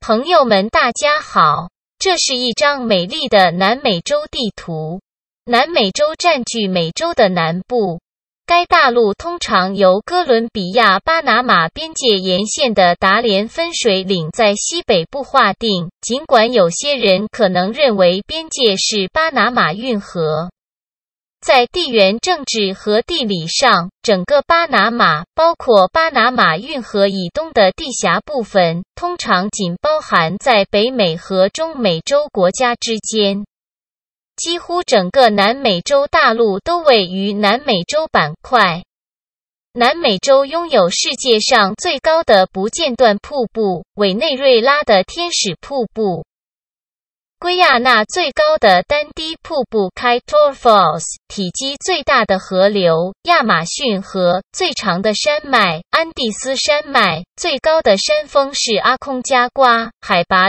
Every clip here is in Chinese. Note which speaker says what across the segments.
Speaker 1: 朋友们大家好，这是一张美丽的南美洲地图。南美洲占据美洲的南部，该大陆通常由哥伦比亚巴拿马边界沿线的达连分水岭在西北部划定，尽管有些人可能认为边界是巴拿马运河。在地缘政治和地理上，整个巴拿马，包括巴拿马运河以东的地峡部分，通常仅包含在北美和中美洲国家之间。几乎整个南美洲大陆都位于南美洲板块。南美洲拥有世界上最高的不间断瀑布——委内瑞拉的天使瀑布。圭亚那最高的单滴瀑布 Kaitor Falls， 体积最大的河流亚马逊河，最长的山脉安第斯山脉，最高的山峰是阿空加瓜，海拔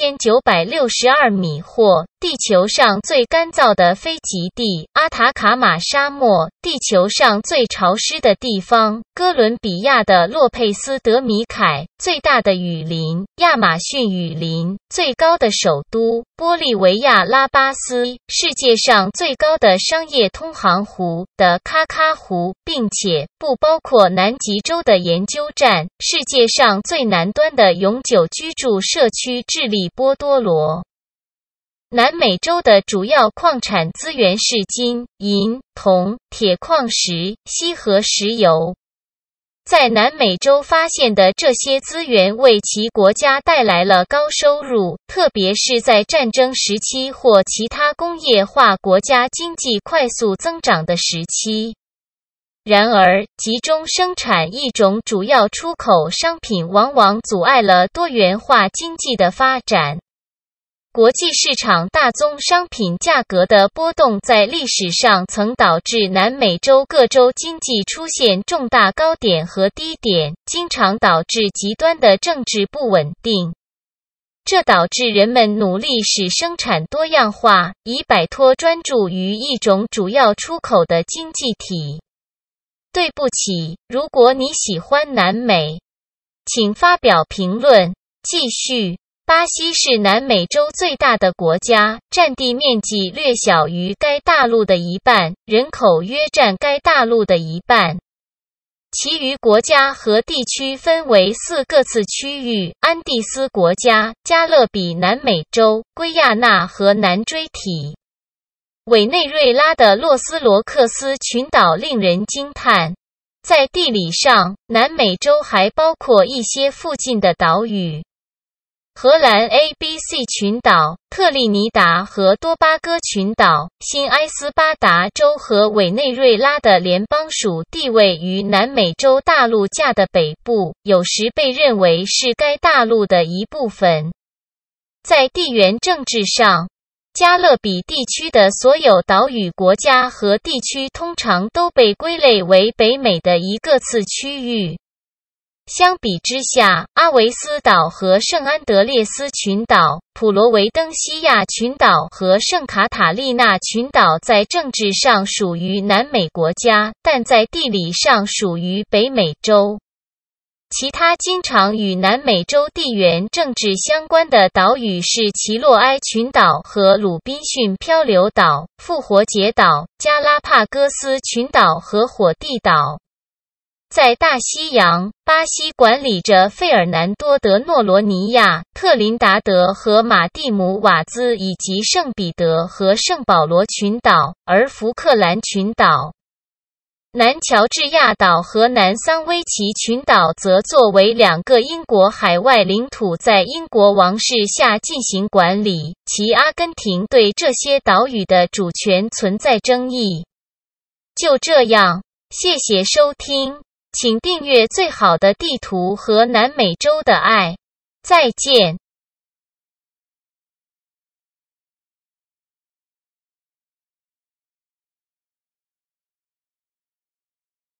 Speaker 1: 6962米，或地球上最干燥的非极地阿塔卡马沙漠，地球上最潮湿的地方哥伦比亚的洛佩斯德米凯，最大的雨林亚马逊雨林，最高的首都玻利维亚拉巴斯，世界上最高的商业通航湖的卡卡湖，并且不包括南极洲的研究站，世界上最南端的永久居住社区智利波多罗。南美洲的主要矿产资源是金、银、铜、铁矿石、锡和石油。在南美洲发现的这些资源为其国家带来了高收入，特别是在战争时期或其他工业化国家经济快速增长的时期。然而，集中生产一种主要出口商品往往阻碍了多元化经济的发展。国际市场大宗商品价格的波动在历史上曾导致南美洲各州经济出现重大高点和低点，经常导致极端的政治不稳定。这导致人们努力使生产多样化，以摆脱专注于一种主要出口的经济体。对不起，如果你喜欢南美，请发表评论。继续。巴西是南美洲最大的国家，占地面积略小于该大陆的一半，人口约占该大陆的一半。其余国家和地区分为4个次区域：安第斯国家、加勒比南美洲、圭亚那和南锥体。委内瑞拉的洛斯罗克斯群岛令人惊叹。在地理上，南美洲还包括一些附近的岛屿。荷兰 ABC 群岛、特立尼达和多巴哥群岛、新埃斯巴达州和委内瑞拉的联邦属地位于南美洲大陆架的北部，有时被认为是该大陆的一部分。在地缘政治上，加勒比地区的所有岛屿国家和地区通常都被归类为北美的一个次区域。相比之下，阿维斯岛和圣安德烈斯群岛、普罗维登西亚群岛和圣卡塔利娜群岛在政治上属于南美国家，但在地理上属于北美洲。其他经常与南美洲地缘政治相关的岛屿是奇洛埃群岛和鲁滨逊漂流岛、复活节岛、加拉帕戈斯群岛和火地岛。在大西洋，巴西管理着费尔南多德诺罗尼亚、特林达德和马蒂姆瓦兹以及圣彼得和圣保罗群岛，而福克兰群岛、南乔治亚岛和南桑威奇群岛则作为2个英国海外领土在英国王室下进行管理，其阿根廷对这些岛屿的主权存在争议。就这样，谢谢收听。请订阅最好的地图和南美洲的爱。再见。